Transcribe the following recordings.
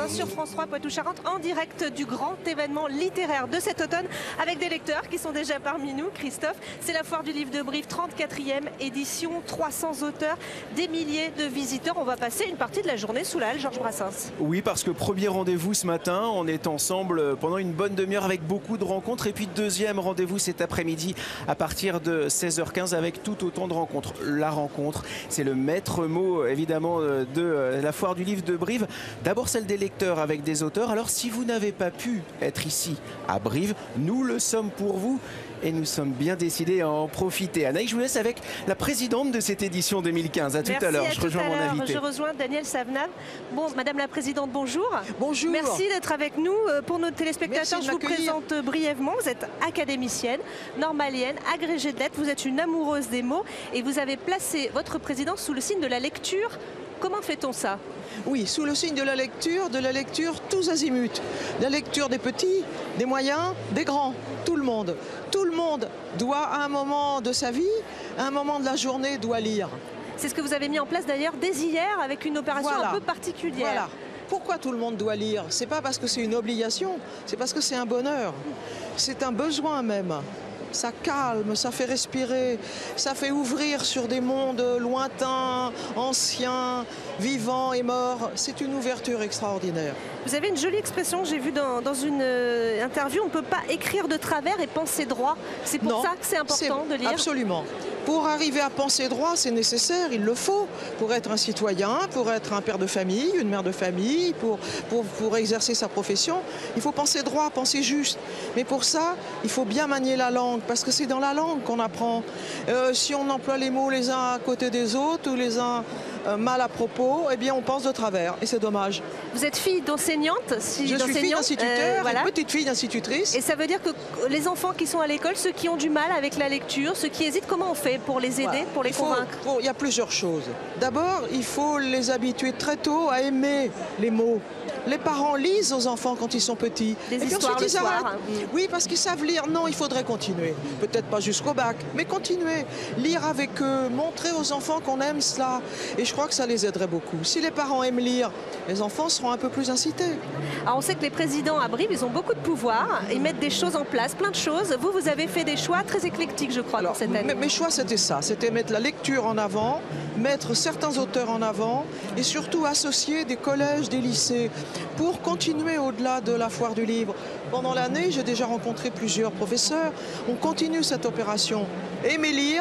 sur France 3 Poitou-Charentes en direct du grand événement littéraire de cet automne avec des lecteurs qui sont déjà parmi nous. Christophe, c'est la foire du livre de Brive, 34e édition, 300 auteurs, des milliers de visiteurs. On va passer une partie de la journée sous la halle Georges Brassens. Oui, parce que premier rendez-vous ce matin, on est ensemble pendant une bonne demi-heure avec beaucoup de rencontres. Et puis deuxième rendez-vous cet après-midi à partir de 16h15 avec tout autant de rencontres. La rencontre, c'est le maître mot évidemment de la foire du livre de Brive. D'abord celle des lecteurs avec des auteurs. Alors si vous n'avez pas pu être ici à Brive, nous le sommes pour vous. Et nous sommes bien décidés à en profiter. Anaïs, je vous laisse avec la présidente de cette édition 2015. À tout à l'heure, je rejoins mon invité. Je rejoins Danielle Savnave. Bon, Madame la Présidente, bonjour. Bonjour. Merci d'être avec nous. Pour nos téléspectateurs, je vous présente brièvement. Vous êtes académicienne, normalienne, agrégée de lettres. Vous êtes une amoureuse des mots et vous avez placé votre présidence sous le signe de la lecture. Comment fait-on ça? Oui, sous le signe de la lecture tous azimuts. La lecture des petits, des moyens, des grands, tout le monde. Tout le monde doit, à un moment de sa vie, à un moment de la journée, doit lire. C'est ce que vous avez mis en place d'ailleurs dès hier avec une opération un peu particulière. Voilà. Pourquoi tout le monde doit lire? C'est pas parce que c'est une obligation, c'est parce que c'est un bonheur. C'est un besoin même. Ça calme, ça fait respirer, ça fait ouvrir sur des mondes lointains, anciens, vivants et morts. C'est une ouverture extraordinaire. Vous avez une jolie expression, j'ai vu dans une interview, on ne peut pas écrire de travers et penser droit. C'est pour ça que c'est important de lire? Absolument. Pour arriver à penser droit, c'est nécessaire, il le faut, pour être un citoyen, pour être un père de famille, une mère de famille, pour exercer sa profession. Il faut penser droit, penser juste. Mais pour ça, il faut bien manier la langue, parce que c'est dans la langue qu'on apprend. Si on emploie les mots les uns à côté des autres ou les uns mal à propos, eh bien on pense de travers, et c'est dommage. Vous êtes fille d'enseignante? Je suis fille d'instituteur, voilà. Une petite fille d'institutrice. Et ça veut dire que les enfants qui sont à l'école, ceux qui ont du mal avec la lecture, ceux qui hésitent, comment on fait pour les aider, pour les convaincre? Il y a plusieurs choses. D'abord, il faut les habituer très tôt à aimer les mots. Les parents lisent aux enfants quand ils sont petits. Des histoires le soir. Oui, parce qu'ils savent lire. Non, il faudrait continuer. Peut-être pas jusqu'au bac, mais continuer. Lire avec eux, montrer aux enfants qu'on aime cela. Et je crois que ça les aiderait beaucoup. Si les parents aiment lire, les enfants seront un peu plus incités. Alors on sait que les présidents à Brive, ils ont beaucoup de pouvoir. Ils mettent des choses en place, plein de choses. Vous avez fait des choix très éclectiques, je crois, pour cette année. Mes choix, c'était ça. C'était mettre la lecture en avant, mettre certains auteurs en avant et surtout associer des collèges, des lycées pour continuer au-delà de la foire du livre. Pendant l'année, j'ai déjà rencontré plusieurs professeurs. On continue cette opération. Aimer lire,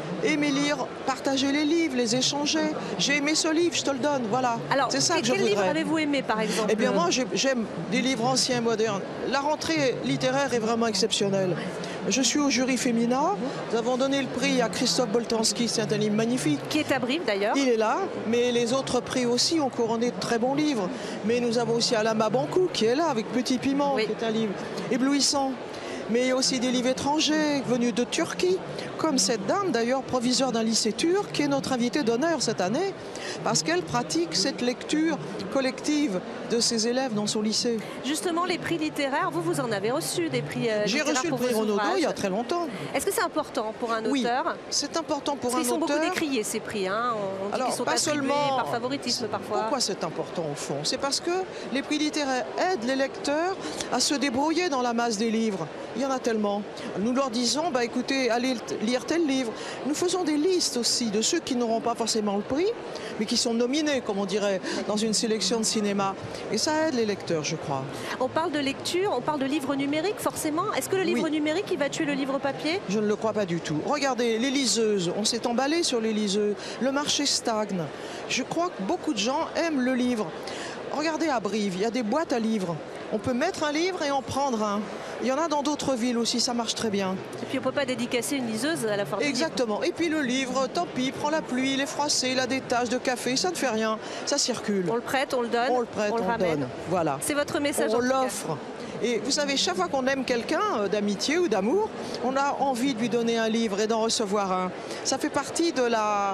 partager les livres, les échanger. J'ai aimé ce livre, je te le donne, voilà. Alors, c'est ça que je voudrais. Quel livre avez-vous aimé, par exemple? Eh bien, moi, j'aime des livres anciens et modernes. La rentrée littéraire est vraiment exceptionnelle. Je suis au jury féminin. Nous avons donné le prix à Christophe Boltanski, c'est un livre magnifique. Qui est à Brive, d'ailleurs. Il est là, mais les autres prix aussi ont couronné de très bons livres. Mais nous avons aussi Alain Mabankou, qui est là, avec Petit Piment, qui est un livre éblouissant. Mais il y a aussi des livres étrangers venus de Turquie, comme cette dame d'ailleurs, proviseure d'un lycée turc, qui est notre invitée d'honneur cette année, parce qu'elle pratique cette lecture collective de ses élèves dans son lycée. Justement, les prix littéraires, vous en avez reçu des prix littéraires? J'ai reçu le prix Renaudot il y a très longtemps. Est-ce que c'est important pour un auteur? Oui, c'est important pour un auteur. Ils sont beaucoup décriés, ces prix. Hein. On dit qu'ils sont attribués par favoritisme parfois. Pourquoi c'est important au fond? C'est parce que les prix littéraires aident les lecteurs à se débrouiller dans la masse des livres. Il y en a tellement. Nous leur disons, bah, écoutez, allez lire tel livre. Nous faisons des listes aussi de ceux qui n'auront pas forcément le prix, mais qui sont nominés, comme on dirait, dans une sélection de cinéma. Et ça aide les lecteurs, je crois. On parle de lecture, on parle de livre numérique, forcément. Est-ce que le livre numérique, il va tuer le livre papier? Je ne le crois pas du tout. Regardez, les liseuses, on s'est emballé sur les liseuses. Le marché stagne. Je crois que beaucoup de gens aiment le livre. Regardez à Brive, il y a des boîtes à livres. On peut mettre un livre et en prendre un. Il y en a dans d'autres villes aussi, ça marche très bien. Et puis on ne peut pas dédicacer une liseuse à la foire du livre. Exactement. Et puis le livre, tant pis, prend la pluie, il est froissé, il a des taches de café, ça ne fait rien, ça circule. On le prête, on le donne, on le prête, on le donne. Voilà. C'est votre message. On l'offre. Et vous savez, chaque fois qu'on aime quelqu'un d'amitié ou d'amour, on a envie de lui donner un livre et d'en recevoir un. Ça fait partie de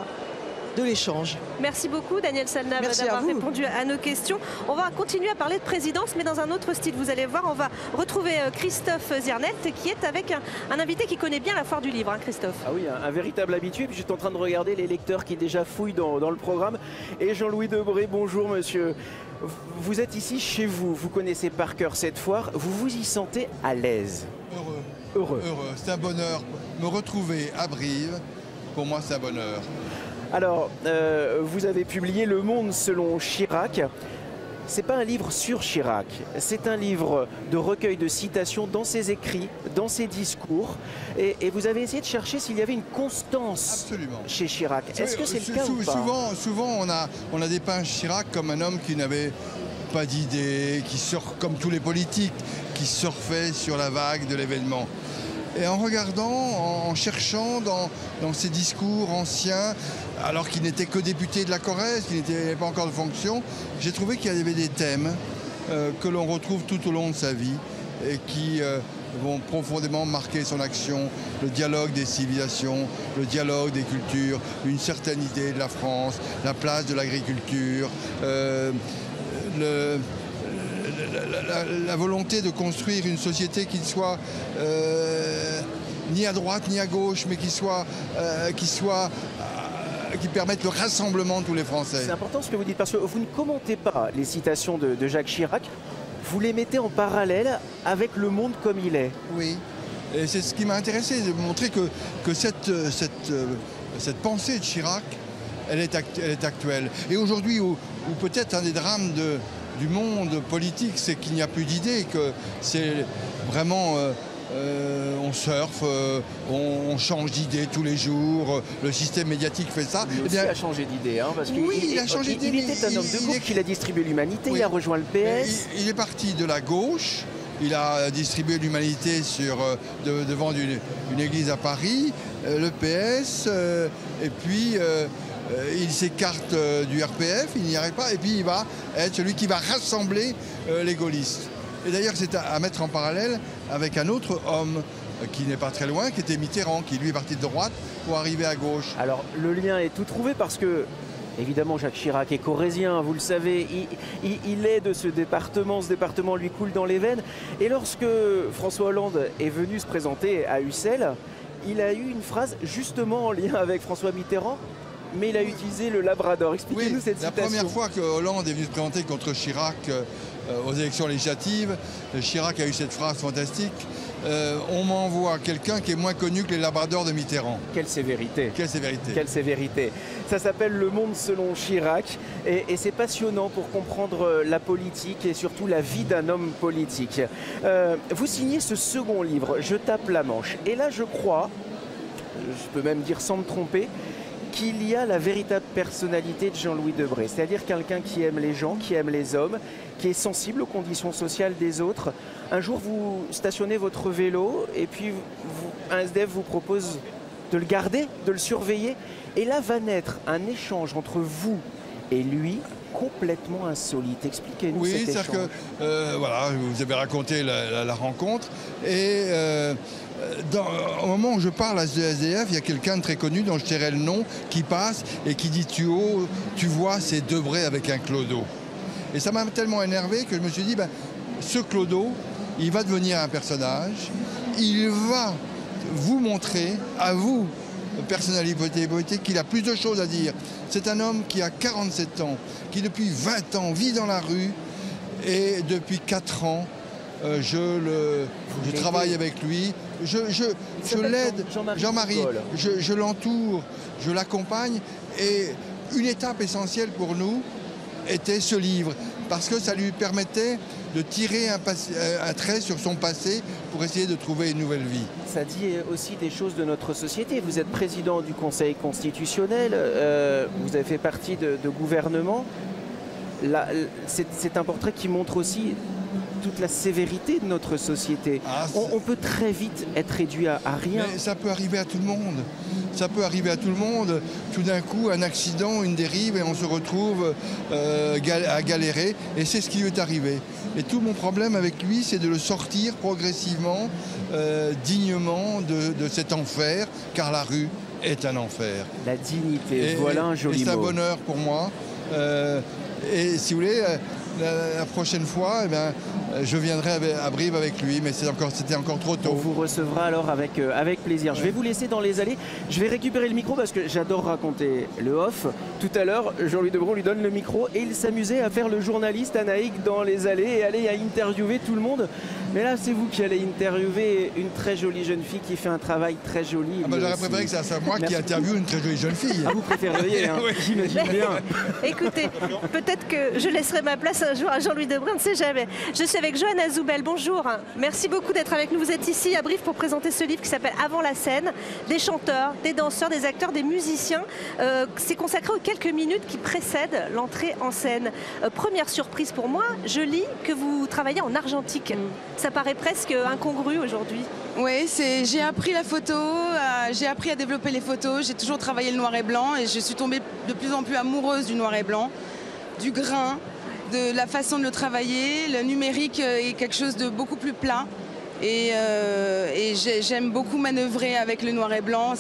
l'échange. Merci beaucoup Danielle Savnave d'avoir répondu à nos questions. On va continuer à parler de présidence, mais dans un autre style. Vous allez voir, on va retrouver Christophe Ziernet qui est avec un invité qui connaît bien la foire du livre, hein, Christophe. Ah oui, un véritable habitué. Puis je suis en train de regarder les lecteurs qui déjà fouillent dans le programme. Et Jean-Louis Debré, bonjour monsieur. Vous êtes ici chez vous, vous connaissez par cœur cette foire, vous vous y sentez à l'aise? Heureux. C'est un bonheur. Me retrouver à Brive, pour moi c'est un bonheur. Alors, vous avez publié Le Monde selon Chirac. C'est pas un livre sur Chirac, c'est un livre de recueil de citations dans ses écrits, dans ses discours. Et vous avez essayé de chercher s'il y avait une constance chez Chirac. Est-ce que c'est le cas ou pas? Souvent on a dépeint Chirac comme un homme qui n'avait pas d'idées, qui sort comme tous les politiques, qui surfait sur la vague de l'événement. Et en regardant, en cherchant dans ses discours anciens, alors qu'il n'était que député de la Corrèze, qu'il n'était pas encore de fonction, j'ai trouvé qu'il y avait des thèmes que l'on retrouve tout au long de sa vie et qui vont profondément marquer son action, le dialogue des civilisations, le dialogue des cultures, une certaine idée de la France, la place de l'agriculture, la volonté de construire une société qui ne soit ni à droite ni à gauche, mais qui permette le rassemblement de tous les Français. C'est important ce que vous dites, parce que vous ne commentez pas les citations de Jacques Chirac, vous les mettez en parallèle avec le monde comme il est. Oui, et c'est ce qui m'a intéressé, de montrer que cette pensée de Chirac, elle est actuelle. Et aujourd'hui, où peut-être un des drames du monde politique, c'est qu'il n'y a plus d'idées, que c'est vraiment... on surfe, on change d'idée tous les jours, le système médiatique fait ça. Lui aussi a changé d'idée, hein, parce qu'il il a changé d'idée. Il était un homme de gauche, il a distribué l'Humanité, oui. Il a rejoint le PS. Il est parti de la gauche, il a distribué l'Humanité devant une église à Paris, le PS, et puis il s'écarte du RPF, il n'y arrive pas, et puis il va être celui qui va rassembler les gaullistes. Et d'ailleurs, c'est à mettre en parallèle avec un autre homme qui n'est pas très loin, qui était Mitterrand, qui lui est parti de droite pour arriver à gauche. Alors, le lien est tout trouvé parce que, évidemment, Jacques Chirac est corrézien, vous le savez, il est de ce département lui coule dans les veines. Et lorsque François Hollande est venu se présenter à Ussel, il a eu une phrase justement en lien avec François Mitterrand, mais il a utilisé le Labrador. Expliquez-nous cette citation. La première fois que Hollande est venu se présenter contre Chirac aux élections législatives, Chirac a eu cette phrase fantastique. On m'envoie quelqu'un qui est moins connu que les Labradors de Mitterrand. Quelle sévérité. Quelle sévérité. Quelle sévérité. Ça s'appelle Le Monde selon Chirac et c'est passionnant pour comprendre la politique et surtout la vie d'un homme politique. Vous signez ce second livre, Je tape la Manche. Et là, je crois, je peux même dire sans me tromper, qu'il y a la véritable personnalité de Jean-Louis Debré, c'est-à-dire quelqu'un qui aime les gens, qui aime les hommes, qui est sensible aux conditions sociales des autres. Un jour, vous stationnez votre vélo et puis un SDF vous propose de le garder, de le surveiller. Et là va naître un échange entre vous et lui complètement insolite. Expliquez-nous cet échange. Oui, c'est-à-dire que voilà, vous avez raconté la rencontre et au moment où je parle à ce SDF, il y a quelqu'un de très connu dont je tairai le nom qui passe et qui dit tu vois, c'est Debré avec un clodo. Et ça m'a tellement énervé que je me suis dit, ce clodo, il va devenir un personnage, il va vous montrer, à vous, personnalité politique, qu'il a plus de choses à dire. C'est un homme qui a 47 ans, qui depuis 20 ans vit dans la rue et depuis 4 ans, je travaille avec lui, je l'aide, Jean-Marie, je l'entoure, je l'accompagne et une étape essentielle pour nous était ce livre parce que ça lui permettait de tirer un trait sur son passé pour essayer de trouver une nouvelle vie. Ça dit aussi des choses de notre société. Vous êtes président du Conseil constitutionnel, vous avez fait partie de gouvernement. C'est un portrait qui montre aussi toute la sévérité de notre société. On peut très vite être réduit à rien. Mais ça peut arriver à tout le monde. Ça peut arriver à tout le monde. Tout d'un coup, un accident, une dérive, et on se retrouve à galérer. Et c'est ce qui lui est arrivé. Et tout mon problème avec lui, c'est de le sortir progressivement, dignement de cet enfer, car la rue est un enfer. La dignité, voilà un joli mot. C'est un bonheur pour moi. Et si vous voulez, la prochaine fois, je viendrai à Brive avec lui, mais c'était encore trop tôt. On vous recevra alors avec plaisir. Je vais vous laisser dans les allées. Je vais récupérer le micro parce que j'adore raconter le off. Tout à l'heure, Jean-Louis Debrun lui donne le micro et il s'amusait à faire le journaliste Anaïk dans les allées et aller à interviewer tout le monde. Mais là, c'est vous qui allez interviewer une très jolie jeune fille qui fait un travail très joli. J'aurais préféré que ça soit moi qui interviewe une très jolie jeune fille. Ah, vous préféreriez, hein. Oui. J'imagine bien. Écoutez, peut-être que je laisserai ma place un jour à Jean-Louis Debrun, on ne sait jamais. Je suis avec Johanna Zoubel, bonjour. Merci beaucoup d'être avec nous. Vous êtes ici à Brive pour présenter ce livre qui s'appelle Avant la scène. Des chanteurs, des danseurs, des acteurs, des musiciens. C'est consacré aux quelques minutes qui précèdent l'entrée en scène. Première surprise pour moi, je lis que vous travaillez en argentique. Ça paraît presque incongru aujourd'hui. Oui, j'ai appris la photo, j'ai appris à développer les photos, j'ai toujours travaillé le noir et blanc et je suis tombée de plus en plus amoureuse du noir et blanc, du grain, de la façon de le travailler. Le numérique est quelque chose de beaucoup plus plat et j'aime beaucoup manœuvrer avec le noir et blanc.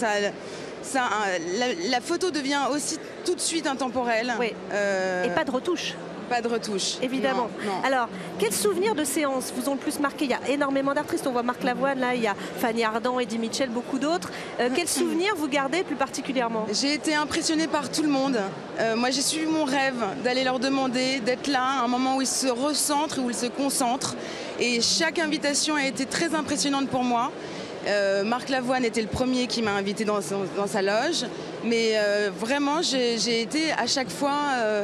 La photo devient aussi tout de suite intemporelle. Oui. Et pas de retouche. Pas de retouche. Évidemment. Non. Alors, quels souvenirs de séances vous ont le plus marqué? Il y a énormément d'artistes. On voit Marc Lavoine, là, il y a Fanny Ardant, Eddie Mitchell, beaucoup d'autres. Quels souvenirs vous gardez plus particulièrement? J'ai été impressionnée par tout le monde. Moi, j'ai suivi mon rêve d'aller leur demander d'être là, à un moment où ils se recentrent, où ils se concentrent. Et chaque invitation a été très impressionnante pour moi. Marc Lavoine était le premier qui m'a invité dans sa loge. Mais vraiment, j'ai été à chaque fois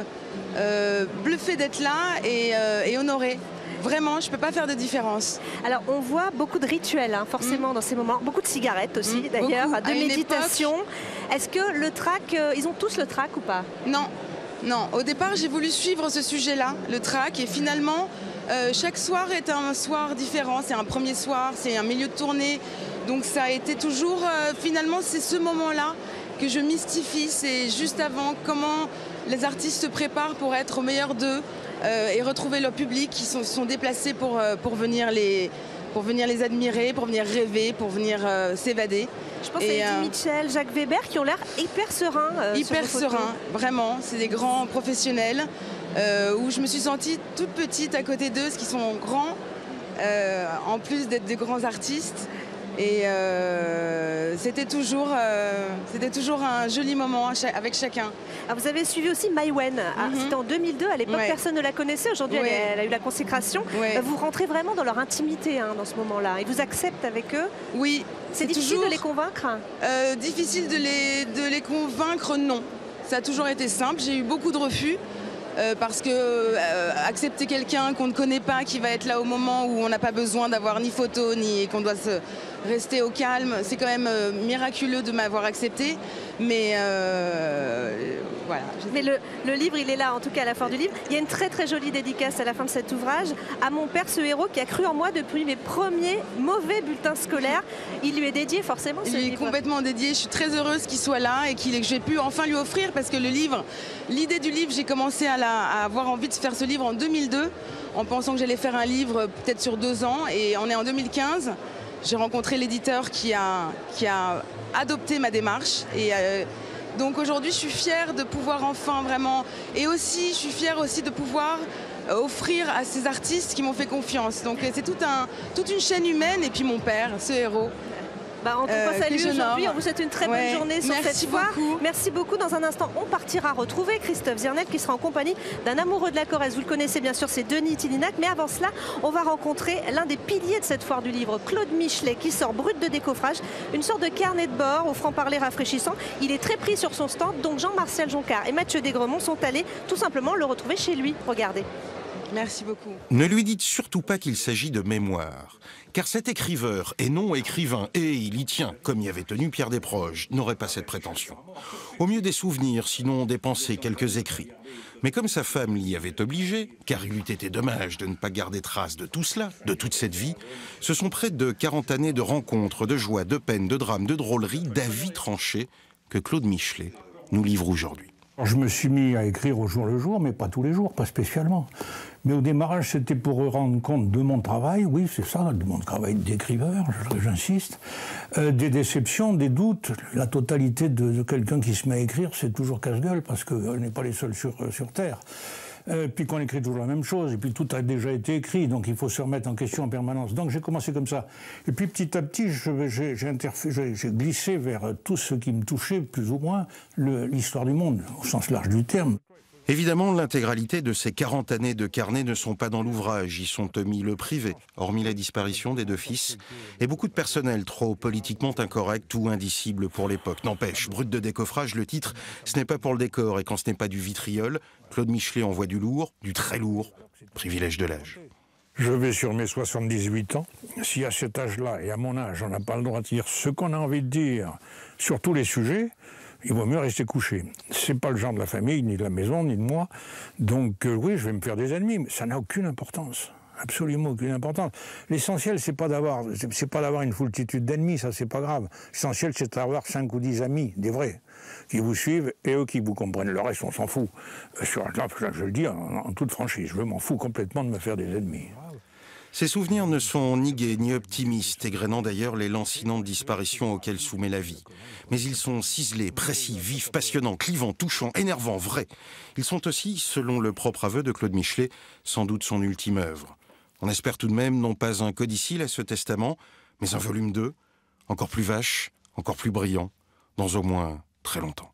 bluffée d'être là et honorée. Vraiment, je ne peux pas faire de différence. Alors, on voit beaucoup de rituels, hein, forcément, dans ces moments. Beaucoup de cigarettes aussi, d'ailleurs, de méditation. Est-ce que le trac, ils ont tous le trac ou pas? Non. Au départ, j'ai voulu suivre ce sujet-là, le trac, et finalement, chaque soir est un soir différent. C'est un premier soir, c'est un milieu de tournée. Donc, ça a été toujours, finalement, c'est ce moment-là que je mystifie. C'est juste avant, comment les artistes se préparent pour être au meilleur d'eux. Et retrouver leur public qui sont déplacés pour venir les admirer, pour venir rêver, pour venir s'évader. Je pense à Eddie Mitchell, Jacques Weber qui ont l'air hyper sereins. Hyper sereins, vraiment. C'est des grands professionnels où je me suis sentie toute petite à côté d'eux, parce qu'ils sont grands, en plus d'être des grands artistes. Et c'était toujours un joli moment avec chacun. Alors vous avez suivi aussi Maïwenn. C'était en 2002. À l'époque, personne ne la connaissait. Aujourd'hui, elle a eu la consécration. Vous rentrez vraiment dans leur intimité dans ce moment-là. Ils vous acceptent avec eux? Oui. C'est difficile de les convaincre? Difficile de les convaincre, non. Ça a toujours été simple. J'ai eu beaucoup de refus. Parce que accepter quelqu'un qu'on ne connaît pas, qui va être là au moment où on n'a pas besoin d'avoir ni photo, ni qu'on doit rester au calme, c'est quand même miraculeux de m'avoir accepté. Mais voilà. Mais le livre, il est là, en tout cas à la fin du livre. Il y a une très très jolie dédicace à la fin de cet ouvrage à mon père, ce héros qui a cru en moi depuis mes premiers mauvais bulletins scolaires. Il lui est dédié forcément ce livre. Il est complètement dédié. Je suis très heureuse qu'il soit là et que j'ai pu enfin lui offrir, parce que l'idée du livre, j'ai commencé à avoir envie de faire ce livre en 2002 en pensant que j'allais faire un livre peut-être sur 2 ans, et on est en 2015. J'ai rencontré l'éditeur qui a adopté ma démarche et donc aujourd'hui je suis fière de pouvoir enfin vraiment, et aussi je suis fière aussi de pouvoir offrir à ces artistes qui m'ont fait confiance. Donc c'est toute une chaîne humaine, et puis mon père, ce héros. On te passe à lui aujourd'hui. On vous souhaite une très bonne journée sur cette foire. Merci beaucoup. Dans un instant, on partira retrouver Christophe Zirnel qui sera en compagnie d'un amoureux de la Corrèze. Vous le connaissez bien sûr, c'est Denis Tillinac. Mais avant cela, on va rencontrer l'un des piliers de cette foire du livre, Claude Michelet, qui sort brut de décoffrage, une sorte de carnet de bord au franc-parler rafraîchissant. Il est très pris sur son stand, donc Jean-Martial Joncar et Mathieu Desgremont sont allés tout simplement le retrouver chez lui. Regardez. Merci beaucoup. Ne lui dites surtout pas qu'il s'agit de mémoire, car cet écriveur et non écrivain, et il y tient, comme y avait tenu Pierre Desproges, n'aurait pas cette prétention. Au mieux des souvenirs, sinon des pensées, quelques écrits. Mais comme sa femme l'y avait obligé, car il eût été dommage de ne pas garder trace de tout cela, de toute cette vie, ce sont près de 40 années de rencontres, de joie, de peine, de drames, de drôleries, d'avis tranchés que Claude Michelet nous livre aujourd'hui. Je me suis mis à écrire au jour le jour, mais pas tous les jours, pas spécialement. Mais au démarrage, c'était pour rendre compte de mon travail, oui, c'est ça, de mon travail d'écriveur, j'insiste. Des déceptions, des doutes. La totalité de quelqu'un qui se met à écrire, c'est toujours casse-gueule, parce qu'on n'est pas les seuls sur Terre. puis qu'on écrit toujours la même chose, et puis tout a déjà été écrit, donc il faut se remettre en question en permanence. Donc j'ai commencé comme ça. Et puis petit à petit, j'ai glissé vers tout ce qui me touchait, plus ou moins, l'histoire du monde, au sens large du terme. Évidemment, l'intégralité de ces 40 années de carnet ne sont pas dans l'ouvrage, y sont omis le privé, hormis la disparition des 2 fils, et beaucoup de personnel trop politiquement incorrect ou indicible pour l'époque. N'empêche, brut de décoffrage, le titre, ce n'est pas pour le décor, et quand ce n'est pas du vitriol, Claude Michelet envoie du lourd, du très lourd, privilège de l'âge. Je vais sur mes 78 ans. Si à cet âge-là, et à mon âge, on n'a pas le droit de dire ce qu'on a envie de dire sur tous les sujets, il vaut mieux rester couché. C'est pas le genre de la famille, ni de la maison, ni de moi. Donc oui, je vais me faire des ennemis, mais ça n'a aucune importance. Absolument aucune importance. L'essentiel, c'est pas d'avoir une foultitude d'ennemis, ça c'est pas grave. L'essentiel, c'est d'avoir 5 ou 10 amis, des vrais, qui vous suivent et eux qui vous comprennent. Le reste, on s'en fout. Là, je le dis en toute franchise, je m'en fous complètement de me faire des ennemis. Ces souvenirs ne sont ni gais ni optimistes, égrenant d'ailleurs les lancinantes disparitions auxquelles soumet la vie. Mais ils sont ciselés, précis, vifs, passionnants, clivants, touchants, énervants, vrais. Ils sont aussi, selon le propre aveu de Claude Michelet, sans doute son ultime œuvre. On espère tout de même non pas un codicile à ce testament, mais un volume 2, encore plus vache, encore plus brillant, dans au moins très longtemps.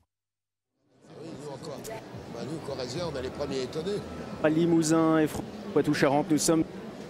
Nous, Corréziens, on est les premiers étonnés. À Limousin et Poitou-Charentes, nous sommes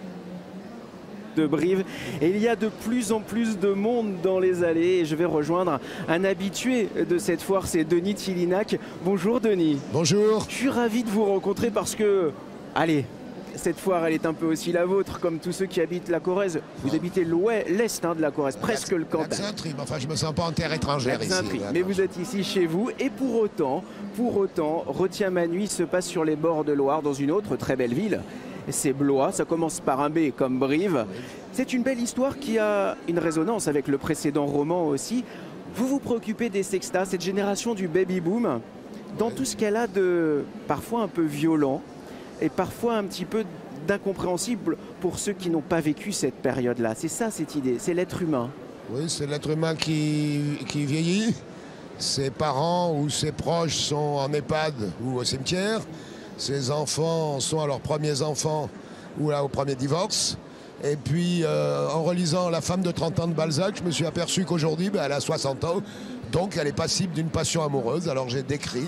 de Brive et il y a de plus en plus de monde dans les allées et je vais rejoindre un habitué de cette foire, c'est Denis Tillinac. Bonjour Denis. Bonjour. Je suis ravi de vous rencontrer parce que, allez, cette foire elle est un peu aussi la vôtre, comme tous ceux qui habitent la Corrèze. Vous habitez l'est de la Corrèze, presque le Cantal. Enfin, je me sens pas en terre étrangère ici. Mais vous êtes ici chez vous et pour autant, Retiens ma nuit se passe sur les bords de Loire dans une autre très belle ville. C'est Blois, ça commence par un B comme Brive. C'est une belle histoire qui a une résonance avec le précédent roman aussi. Vous vous préoccupez des sextas, cette génération du baby-boom, dans tout ce qu'elle a de parfois un peu violent et parfois un petit peu d'incompréhensible pour ceux qui n'ont pas vécu cette période-là. C'est ça cette idée, c'est l'être humain. Oui, c'est l'être humain qui vieillit. Ses parents ou ses proches sont en EHPAD ou au cimetière. Ses enfants sont à leurs premiers enfants ou là au premier divorce. Et puis en relisant La femme de 30 ans de Balzac, je me suis aperçu qu'aujourd'hui, elle a 60 ans. Donc elle est passible d'une passion amoureuse. Alors j'ai décrit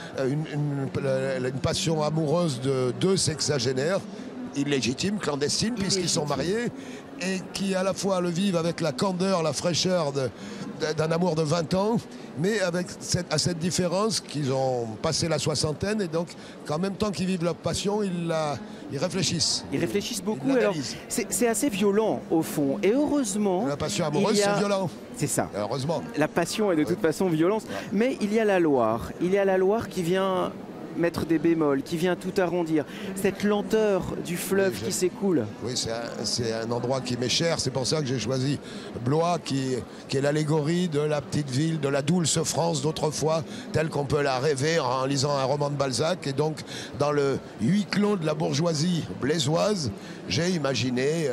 une passion amoureuse de 2 sexagénaires, illégitimes, clandestines, puisqu'ils sont mariés, et qui à la fois le vivent avec la candeur, la fraîcheur d'un amour de 20 ans, mais avec cette différence qu'ils ont passé la soixantaine, et donc qu'en même temps qu'ils vivent leur passion, ils réfléchissent. Ils réfléchissent beaucoup, alors c'est assez violent au fond, et heureusement... La passion amoureuse, c'est violent. C'est ça. Heureusement. La passion est de toute façon violence, mais il y a la Loire. Il y a la Loire qui vient mettre des bémols, qui vient tout arrondir. Cette lenteur du fleuve qui s'écoule. Oui, c'est un endroit qui m'est cher. C'est pour ça que j'ai choisi Blois, qui est l'allégorie de la petite ville, de la douce France d'autrefois, telle qu'on peut la rêver en lisant un roman de Balzac. Et donc, dans le huis clos de la bourgeoisie blésoise, j'ai imaginé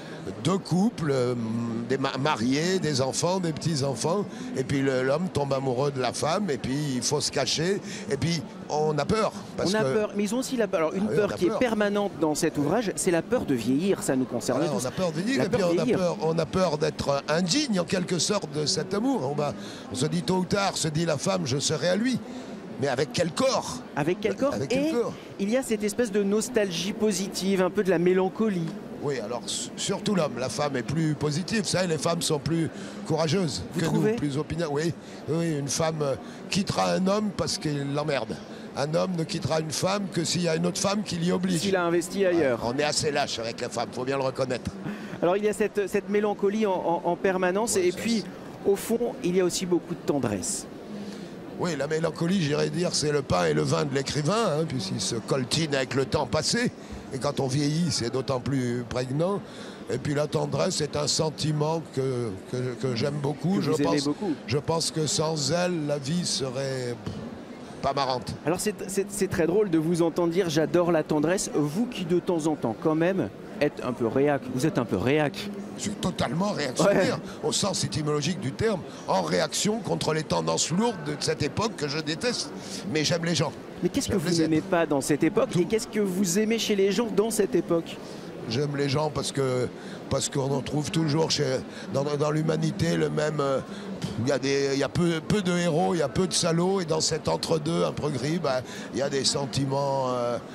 2 couples, des mariés, des enfants, des petits-enfants, et puis l'homme tombe amoureux de la femme, et puis il faut se cacher, et puis on a peur. On a peur, mais ils ont aussi la peur. Alors une peur qui est permanente dans cet ouvrage, c'est la peur de vieillir, ça nous concerne tous. On a peur de vieillir, et puis on a peur d'être indigne en quelque sorte de cet amour. On se dit tôt ou tard, se dit la femme, je serai à lui. Mais avec quel corps? Avec quel corps? Et il y a cette espèce de nostalgie positive, un peu de la mélancolie. Oui, alors surtout l'homme. La femme est plus positive. Ça, les femmes sont plus courageuses que nous, plus opiniâtres. Oui, une femme quittera un homme parce qu'il l'emmerde. Un homme ne quittera une femme que s'il y a une autre femme qui l'y oblige. S'il a investi ailleurs. On est assez lâche avec la femme, il faut bien le reconnaître. Alors il y a cette mélancolie en permanence, et puis au fond, il y a aussi beaucoup de tendresse. Oui, la mélancolie, j'irais dire, c'est le pain et le vin de l'écrivain, puisqu'il se coltine avec le temps passé. Et quand on vieillit, c'est d'autant plus prégnant. Et puis la tendresse est un sentiment que j'aime beaucoup. Je pense que sans elle, la vie serait pas marrante. Alors c'est très drôle de vous entendre dire « j'adore la tendresse », vous qui de temps en temps quand même êtes un peu réac. Vous êtes un peu réac. Je suis totalement réactionnaire, au sens étymologique du terme, en réaction contre les tendances lourdes de cette époque que je déteste. Mais j'aime les gens. Mais qu'est-ce que vous n'aimez pas dans cette époque et qu'est-ce que vous aimez chez les gens dans cette époque? J'aime les gens parce qu'on en trouve toujours dans l'humanité le même. Il y a peu de héros, il y a peu de salauds, et dans cet entre-deux un peu gris, il y a des sentiments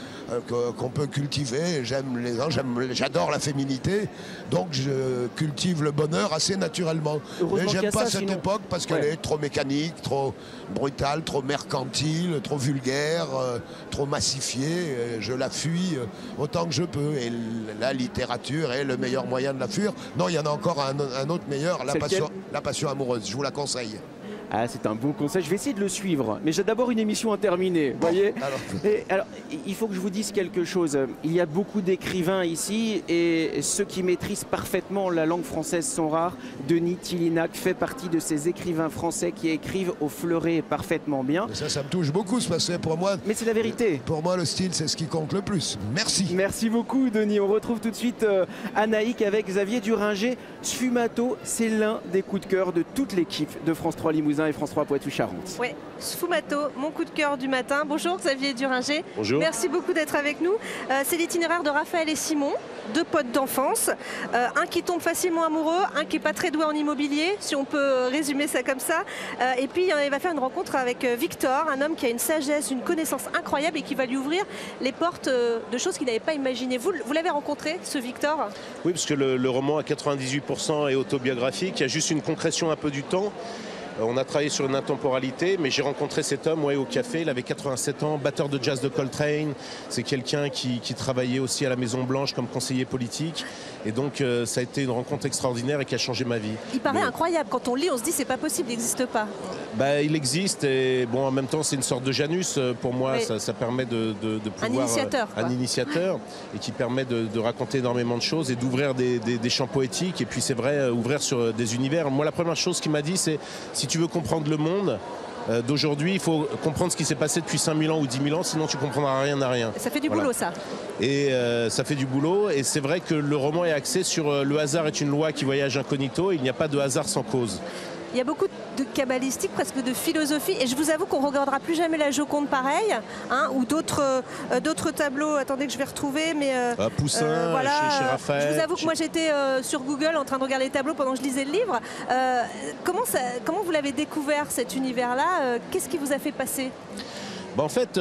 qu'on peut cultiver. J'aime les gens, j'adore la féminité, donc je cultive le bonheur assez naturellement. Mais j'aime pas cette époque parce qu'elle est trop mécanique, trop brutale, trop mercantile, trop vulgaire, trop massifiée. Je la fuis autant que je peux. Et la littérature est le meilleur moyen de la fuir. Non, il y en a encore un autre meilleur, la passion amoureuse. Je vous la conseille. Ah, c'est un bon conseil. Je vais essayer de le suivre. Mais j'ai d'abord une émission à terminer. Voyez. Alors, il faut que je vous dise quelque chose. Il y a beaucoup d'écrivains ici et ceux qui maîtrisent parfaitement la langue française sont rares. Denis Tillinac fait partie de ces écrivains français qui écrivent au fleuret parfaitement bien. Et ça me touche beaucoup, ce passé pour moi. Mais c'est la vérité. Pour moi, le style, c'est ce qui compte le plus. Merci. Merci beaucoup, Denis. On retrouve tout de suite Anaïk avec Xavier Duringer. Sfumato, c'est l'un des coups de cœur de toute l'équipe de France 3 Limousin et France 3 Poitou-Charentes. Oui, Sfumato, mon coup de cœur du matin. Bonjour Xavier Duringer. Bonjour. Merci beaucoup d'être avec nous. C'est l'itinéraire de Raphaël et Simon, deux potes d'enfance. Un qui tombe facilement amoureux, un qui n'est pas très doué en immobilier, si on peut résumer ça comme ça. Et puis il va faire une rencontre avec Victor, un homme qui a une sagesse, une connaissance incroyable et qui va lui ouvrir les portes de choses qu'il n'avait pas imaginées. Vous l'avez rencontré, ce Victor? Oui, parce que le roman à 98% est autobiographique. Il y a juste une concrétion un peu du temps. On a travaillé sur une intemporalité, mais j'ai rencontré cet homme au café. Il avait 87 ans, batteur de jazz de Coltrane. C'est quelqu'un qui travaillait aussi à la Maison Blanche comme conseiller politique. Et donc ça a été une rencontre extraordinaire et qui a changé ma vie. Il paraît incroyable. Quand on lit, on se dit c'est pas possible, il n'existe pas. Il existe et bon, en même temps c'est une sorte de Janus pour moi. Oui. Ça permet de pouvoir... Un initiateur. Un initiateur et qui permet de raconter énormément de choses et d'ouvrir des champs poétiques. Et puis c'est vrai, ouvrir sur des univers. Moi, la première chose qu'il m'a dit, c'est si tu veux comprendre le monde d'aujourd'hui, il faut comprendre ce qui s'est passé depuis 5000 ans ou 10 000 ans, sinon tu comprendras rien à rien. Ça fait du boulot, ça. Et ça fait du boulot, et c'est vrai que le roman est axé sur le hasard est une loi qui voyage incognito, il n'y a pas de hasard sans cause. Il y a beaucoup de kabbalistique, presque de philosophie, et je vous avoue qu'on ne regardera plus jamais la Joconde pareil, ou d'autres tableaux, attendez que je vais retrouver, mais... Poussin, voilà, chez Raphaël. Je vous avoue que moi j'étais sur Google en train de regarder les tableaux pendant que je lisais le livre. Comment vous l'avez découvert, cet univers-là? Qu'est-ce qui vous a fait passer? En fait,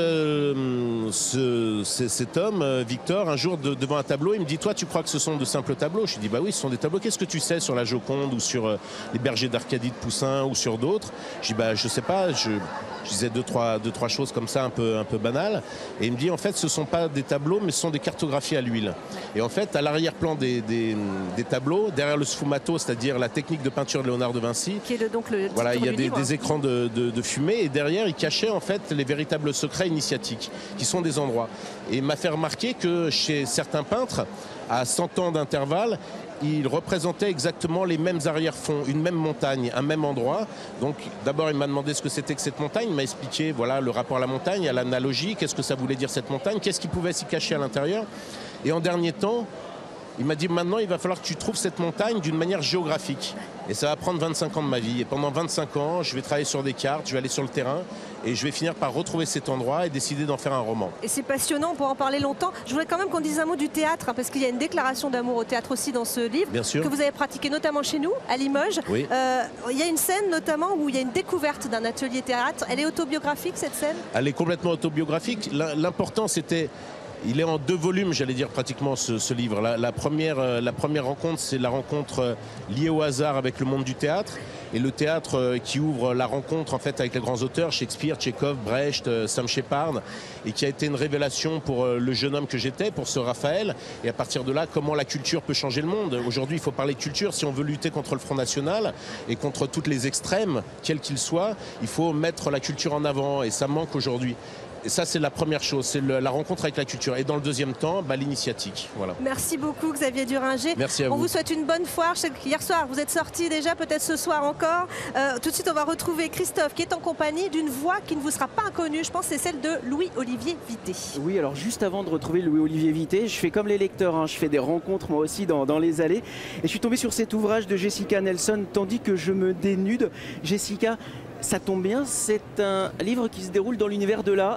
cet homme, Victor, un jour devant un tableau, il me dit « Toi, tu crois que ce sont de simples tableaux ?» Je lui dis « Bah oui, ce sont des tableaux. Qu'est-ce que tu sais sur la Joconde ou sur les bergers d'Arcadie de Poussin ou sur d'autres ?» Je dis « Bah je sais pas. » Je disais deux, trois choses comme ça un peu banales. Et il me dit « En fait, ce ne sont pas des tableaux, mais ce sont des cartographies à l'huile. » Et en fait, à l'arrière-plan des tableaux, derrière le sfumato, c'est-à-dire la technique de peinture de Léonard de Vinci, qui est donc le voilà, il y a des écrans de fumée, et derrière, il cachait en fait les véritables secrets initiatiques, qui sont des endroits. Et il m'a fait remarquer que chez certains peintres, à 100 ans d'intervalle, ils représentaient exactement les mêmes arrière-fonds, une même montagne, un même endroit. Donc d'abord il m'a demandé ce que c'était que cette montagne, il m'a expliqué voilà, le rapport à la montagne, à l'analogie, qu'est-ce que ça voulait dire cette montagne, qu'est-ce qui pouvait s'y cacher à l'intérieur. Et en dernier temps, il m'a dit maintenant il va falloir que tu trouves cette montagne d'une manière géographique. Et ça va prendre 25 ans de ma vie. Et pendant 25 ans, je vais travailler sur des cartes, je vais aller sur le terrain et je vais finir par retrouver cet endroit et décider d'en faire un roman. Et c'est passionnant, on pourra en parler longtemps. Je voudrais quand même qu'on dise un mot du théâtre, parce qu'il y a une déclaration d'amour au théâtre aussi dans ce livre. Bien sûr. Que vous avez pratiqué notamment chez nous, à Limoges. Oui. Il y a une scène notamment où il y a une découverte d'un atelier théâtre. Elle est autobiographique, cette scène? Elle est complètement autobiographique. L'important, c'était... Il est en 2 volumes, j'allais dire pratiquement, ce livre. La première rencontre, c'est la rencontre liée au hasard avec le monde du théâtre. Et le théâtre qui ouvre la rencontre en fait avec les grands auteurs, Shakespeare, Tchekhov, Brecht, Sam Shepard, et qui a été une révélation pour le jeune homme que j'étais, pour ce Raphaël. Et à partir de là, comment la culture peut changer le monde. Aujourd'hui, il faut parler de culture. Si on veut lutter contre le Front National et contre toutes les extrêmes, quels qu'ils soient, il faut mettre la culture en avant. Et ça manque aujourd'hui. Et ça, c'est la première chose, c'est la rencontre avec la culture. Et dans le deuxième temps, l'initiatique. Voilà. Merci beaucoup, Xavier Duringer. Merci à vous. On vous souhaite une bonne foire. Je sais qu'hier soir, vous êtes sortis déjà, peut-être ce soir encore. Tout de suite, on va retrouver Christophe, qui est en compagnie d'une voix qui ne vous sera pas inconnue. Je pense que c'est celle de Louis-Olivier Vuitté. Oui, alors juste avant de retrouver Louis-Olivier Vuitté, je fais comme les lecteurs, je fais des rencontres moi aussi dans les allées. Et je suis tombé sur cet ouvrage de Jessica Nelson, Tandis que je me dénude. Jessica, ça tombe bien, c'est un livre qui se déroule dans l'univers de la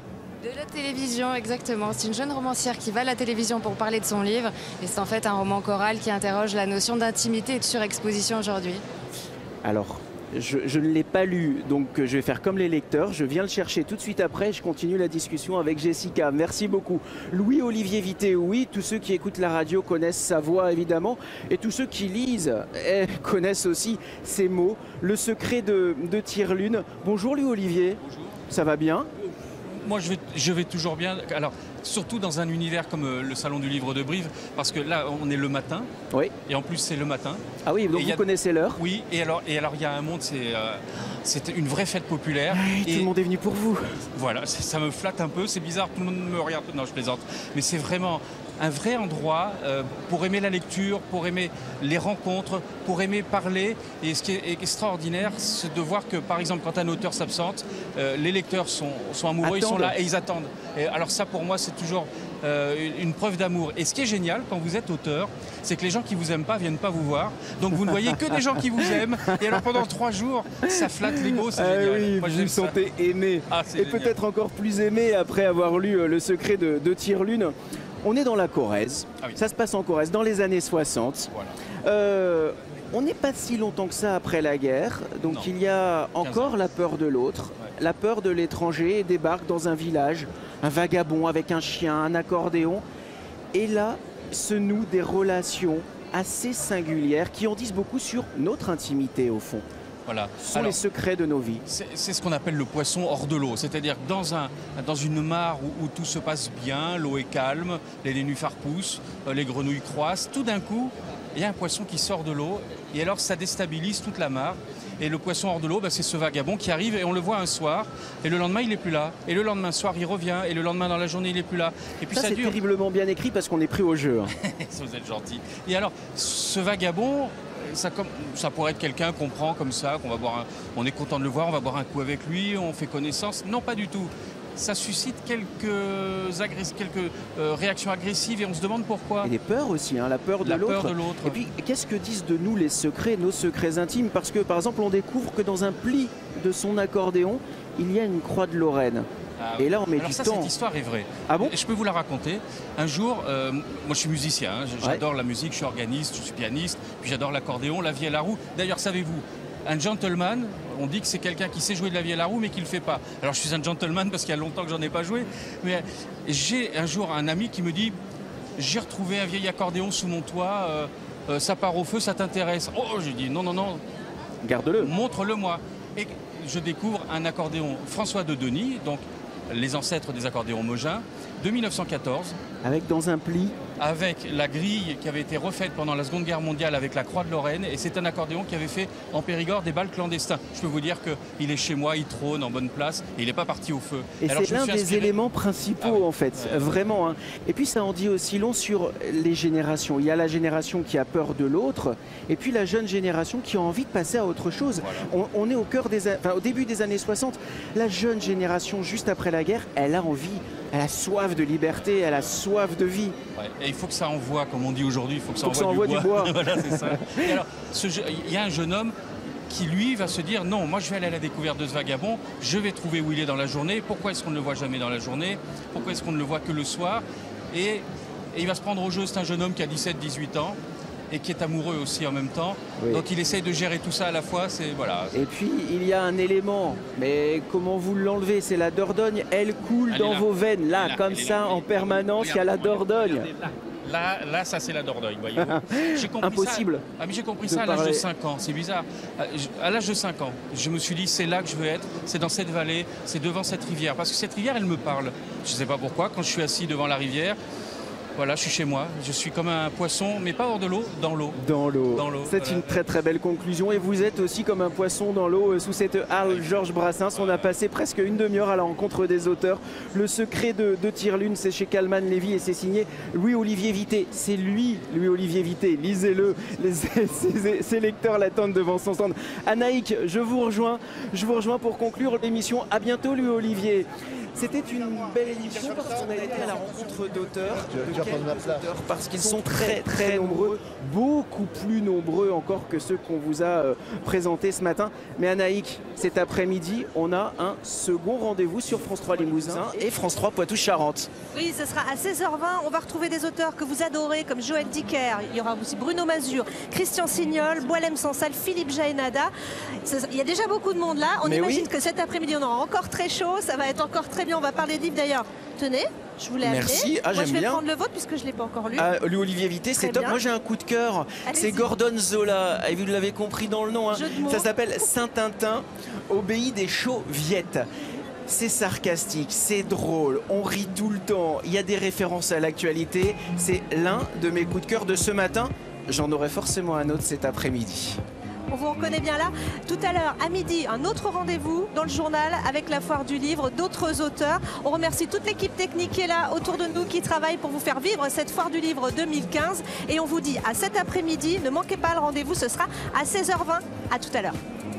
De la télévision, exactement. C'est une jeune romancière qui va à la télévision pour parler de son livre. Et c'est en fait un roman choral qui interroge la notion d'intimité et de surexposition aujourd'hui. Alors, je ne l'ai pas lu, donc je vais faire comme les lecteurs. Je viens le chercher tout de suite après. Je continue la discussion avec Jessica. Merci beaucoup. Louis-Olivier Vité, oui, tous ceux qui écoutent la radio connaissent sa voix, évidemment. Et tous ceux qui lisent connaissent aussi ses mots. Le secret de Tire-Lune. Bonjour Louis-Olivier. Bonjour. Ça va bien? Moi, je vais toujours bien. Alors, surtout dans un univers comme le Salon du Livre de Brive, parce que là, on est le matin. Oui. Et en plus, c'est le matin. Ah oui, donc vous connaissez l'heure? Oui, et alors, il y a un monde, c'est une vraie fête populaire. Oui, tout le monde est venu pour vous. Voilà, ça me flatte un peu, c'est bizarre, tout le monde me regarde. Non, je plaisante. Mais c'est vraiment un vrai endroit pour aimer la lecture, pour aimer les rencontres, pour aimer parler. Et ce qui est extraordinaire, c'est de voir que, par exemple, quand un auteur s'absente, les lecteurs sont amoureux, ils sont là et ils attendent. Et alors ça, pour moi, c'est toujours une preuve d'amour. Et ce qui est génial quand vous êtes auteur, c'est que les gens qui vous aiment pas viennent pas vous voir. Donc vous ne voyez que des gens qui vous aiment. Et alors pendant 3 jours, ça flatte l'ego, c'est génial. Oui, moi, vous vous sentez aimé. Et peut-être encore plus aimé après avoir lu Le secret de Tire-Lune. On est dans la Corrèze, ça se passe en Corrèze dans les années 60. Voilà. On n'est pas si longtemps que ça après la guerre, donc non. Il y a encore la peur de l'autre, la peur de l'étranger débarque dans un village, un vagabond avec un chien, un accordéon, et là se nouent des relations assez singulières qui en disent beaucoup sur notre intimité au fond. Voilà. Ce sont les secrets de nos vies. C'est ce qu'on appelle le poisson hors de l'eau. C'est-à-dire que dans une mare où tout se passe bien, l'eau est calme, les nénuphars poussent, les grenouilles croissent, tout d'un coup, il y a un poisson qui sort de l'eau et alors ça déstabilise toute la mare. Et le poisson hors de l'eau, c'est ce vagabond qui arrive et on le voit un soir et le lendemain il n'est plus là. Et le lendemain soir il revient et le lendemain dans la journée il n'est plus là. Et puis ça c'est dure. Terriblement bien écrit parce qu'on est pris au jeu. Vous êtes gentil. Et alors ce vagabond, ça pourrait être quelqu'un qu'on prend comme ça, on est content de le voir, on va boire un coup avec lui, on fait connaissance. Non, pas du tout. Ça suscite quelques réactions agressives et on se demande pourquoi. Et des peurs aussi, la peur de l'autre. Et puis, qu'est-ce que disent de nous les secrets, nos secrets intimes? Parce que, par exemple, on découvre que dans un pli de son accordéon, il y a une croix de Lorraine. Ah, et là, on met du temps. Cette histoire est vraie. Ah bon? Et je peux vous la raconter. Un jour, moi je suis musicien, j'adore la musique, je suis organiste, je suis pianiste, puis j'adore l'accordéon, la vie à la roue. D'ailleurs, savez-vous, un gentleman, on dit que c'est quelqu'un qui sait jouer de la vie à la roue mais qui ne le fait pas. Alors je suis un gentleman parce qu'il y a longtemps que j'en ai pas joué. Mais j'ai un jour un ami qui me dit « J'ai retrouvé un vieil accordéon sous mon toit, ça part au feu, ça t'intéresse ?» Oh, j'ai dit « Non, non, non. » Garde-le. Montre-le-moi. Et je découvre un accordéon François de Denis, donc les ancêtres des accordéons Mogin, de 1914. Avec dans un pli. Avec la grille qui avait été refaite pendant la Seconde Guerre mondiale avec la Croix de Lorraine. Et c'est un accordéon qui avait fait en Périgord des bals clandestins. Je peux vous dire qu'il est chez moi, il trône en bonne place et il n'est pas parti au feu. Et c'est l'un des éléments principaux en fait, vraiment. Et puis ça en dit aussi long sur les générations. Il y a la génération qui a peur de l'autre et puis la jeune génération qui a envie de passer à autre chose. Voilà. On est au début des années 60. La jeune génération, juste après la guerre, elle a envie. Elle a soif de liberté, elle a soif de vie. Ouais, et il faut que ça envoie, comme on dit aujourd'hui, il faut que ça envoie du bois. Voilà, c'est ça. Et alors, il y a un jeune homme qui, lui, va se dire « Non, moi, je vais aller à la découverte de ce vagabond, je vais trouver où il est dans la journée. Pourquoi est-ce qu'on ne le voit jamais dans la journée? Pourquoi est-ce qu'on ne le voit que le soir ?» Et il va se prendre au jeu. C'est un jeune homme qui a 17-18 ans. Et qui est amoureux aussi en même temps. Oui. Donc il essaye de gérer tout ça à la fois. Voilà. Et puis il y a un élément, mais comment vous l'enlevez? C'est la Dordogne, elle coule dans vos veines, là, comme ça, en permanence, il y a la Dordogne. Là, ça c'est la Dordogne, voyez-vous. Impossible. Ah, mais j'ai compris ça à l'âge de 5 ans, c'est bizarre. À l'âge de 5 ans, je me suis dit, c'est là que je veux être, c'est dans cette vallée, c'est devant cette rivière. Parce que cette rivière, elle me parle. Je ne sais pas pourquoi, quand je suis assis devant la rivière, voilà, je suis chez moi, je suis comme un poisson, mais pas hors de l'eau, dans l'eau. Dans l'eau. C'est une très très belle conclusion. Et vous êtes aussi comme un poisson dans l'eau sous cette halle Georges Brassens. On a passé presque une demi-heure à la rencontre des auteurs. Le secret de Tire-Lune, c'est chez Calman Lévy et c'est signé Louis-Olivier Vité. C'est lui, Louis-Olivier Vité. Lisez-le. Ses lecteurs l'attendent devant son stand. Anaïk, je vous rejoins pour conclure l'émission. À bientôt, Louis-Olivier. C'était une belle émission parce qu'on a été à la rencontre d'auteurs. Parce qu'ils sont très nombreux, beaucoup plus nombreux encore que ceux qu'on vous a présentés ce matin. Mais Anaïk, cet après-midi, on a un second rendez-vous sur France 3 Limousin et France 3 Poitou-Charentes. Oui, ce sera à 16h20. On va retrouver des auteurs que vous adorez comme Joël Dicker. Il y aura aussi Bruno Mazur, Christian Signol, Boilem Sansal, Philippe Jaénada. Il y a déjà beaucoup de monde là. On imagine que cet après-midi, on aura encore très chaud. Ça va être encore très bien. On va parler de livres d'ailleurs. Tenez, je vous l'ai amené. Merci. Moi, je vais bien. prendre le vôtre puisque je ne l'ai pas encore lu. Lu Olivier Vité, c'est top. bien. Moi, j'ai un coup de cœur. C'est Gordon Zola. Et vous l'avez compris dans le nom. Hein. Ça s'appelle Saint-Tintin, obéi des chauds-viettes. C'est sarcastique, c'est drôle, on rit tout le temps. Il y a des références à l'actualité. C'est l'un de mes coups de cœur de ce matin. J'en aurai forcément un autre cet après-midi. On vous reconnaît bien là. Tout à l'heure, à midi, un autre rendez-vous dans le journal avec la foire du livre, d'autres auteurs. On remercie toute l'équipe technique qui est là autour de nous, qui travaille pour vous faire vivre cette foire du livre 2015. Et on vous dit à cet après-midi, ne manquez pas le rendez-vous, ce sera à 16h20. À tout à l'heure.